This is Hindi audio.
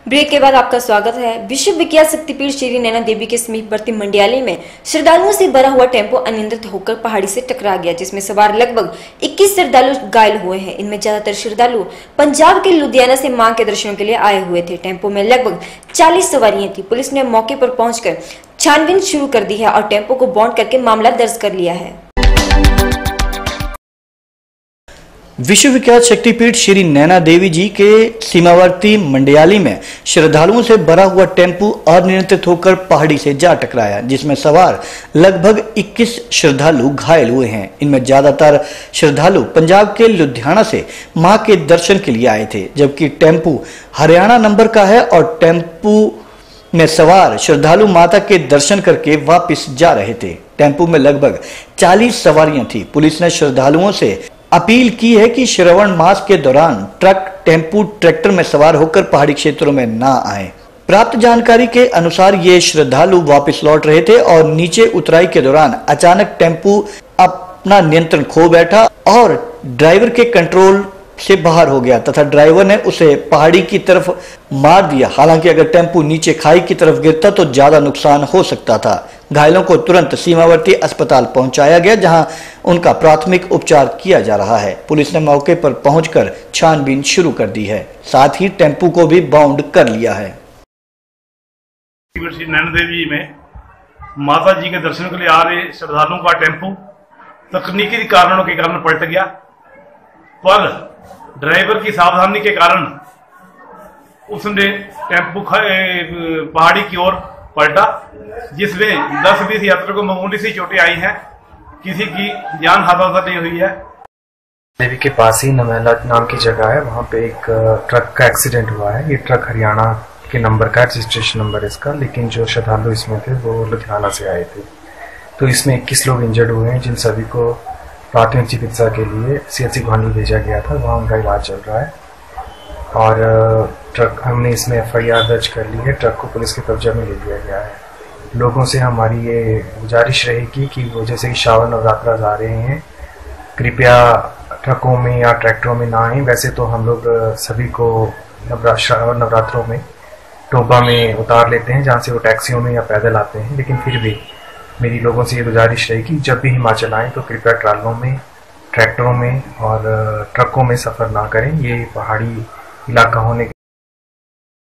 ब्रेक के बाद आपका स्वागत है। विश्व विख्यात शक्तिपीठ श्री नैना देवी के समीपवर्ती मंडियाली में श्रद्धालुओं से भरा हुआ टेम्पो अनियंत्रित होकर पहाड़ी से टकरा गया, जिसमें सवार लगभग 21 श्रद्धालु घायल हुए हैं। इनमें ज्यादातर श्रद्धालु पंजाब के लुधियाना से मां के दर्शनों के लिए आए हुए थे। टेम्पो में लगभग 40 सवारियां थी। पुलिस ने मौके पर पहुंचकर छानबीन शुरू कर दी है और टेम्पो को बॉन्ड करके मामला दर्ज कर लिया है। विश्व विख्यात शक्तिपीठ श्री नैना देवी जी के सीमावर्ती मंडियाली में श्रद्धालुओं से भरा हुआ टेम्पू अनियंत्रित होकर पहाड़ी से जा टकराया, जिसमें सवार लगभग 21 श्रद्धालु घायल हुए हैं। इनमें ज्यादातर श्रद्धालु पंजाब के लुधियाना से मां के दर्शन के लिए आए थे, जबकि टेम्पू हरियाणा नंबर का है और टेम्पू में सवार श्रद्धालु माता के दर्शन करके वापस जा रहे थे। टेम्पू में लगभग 40 सवारियां थी। पुलिस ने श्रद्धालुओं से अपील की है कि श्रावण मास के दौरान ट्रक, टेम्पू, ट्रैक्टर में सवार होकर पहाड़ी क्षेत्रों में ना आए। प्राप्त जानकारी के अनुसार ये श्रद्धालु वापस लौट रहे थे और नीचे उतराई के दौरान अचानक टेम्पू अपना नियंत्रण खो बैठा और ड्राइवर के कंट्रोल से बाहर हो गया तथा ड्राइवर ने उसे पहाड़ी की तरफ मार दिया। हालांकि अगर टेम्पू नीचे खाई की तरफ गिरता तो ज्यादा नुकसान हो सकता था। घायलों को तुरंत सीमावर्ती अस्पताल पहुंचाया गया, जहां उनका प्राथमिक उपचार किया जा रहा है। पुलिस ने मौके पर पहुंचकर छानबीन शुरू कर दी है, साथ ही टेम्पू को भी बाउंड कर लिया है। श्री नैना देवी में माता जी के दर्शन के लिए आ रहे श्रद्धालुओं का टेम्पू तकनीकी कारणों के कारण पलट गया, पर ड्राइवर की सावधानी के कारण उसने टेम्पू पहाड़ी की ओर पलटा, जिसमें 10-20 यात्रियों को मामूली सी चोटें आई हैं। किसी की जान हताहत नहीं हुई है। देवी के पास ही नमैला नाम की जगह है, वहाँ पे एक ट्रक का एक्सीडेंट हुआ है। ये ट्रक हरियाणा के नंबर का, रजिस्ट्रेशन नंबर इसका, लेकिन जो श्रद्धालु इसमें थे वो लुधियाना से आए थे। तो इसमें 21 लोग इंजर्ड हुए हैं, जिन सभी को प्राथमिक चिकित्सा के लिए CHC गुवाहाटी भेजा गया था, वहाँ उनका इलाज चल रहा है। और ट्रक, हमने इसमें FIR दर्ज कर ली है। ट्रक को पुलिस के कब्जे में ले लिया गया है। लोगों से हमारी ये गुजारिश रहेगी कि वो जैसे कि श्रावण नवरात्र आ रहे हैं, कृपया ट्रकों में या ट्रैक्टरों में ना आए। वैसे तो हम लोग सभी को श्रावण नवरात्रों में टोबा में उतार लेते हैं, जहाँ से वो टैक्सियों में या पैदल आते हैं, लेकिन फिर भी मेरी लोगों से ये गुजारिश रहेगी जब भी हिमाचल आए तो कृपया ट्रालों में, ट्रैक्टरों में और ट्रकों में सफ़र ना करें। ये पहाड़ी इलाका होने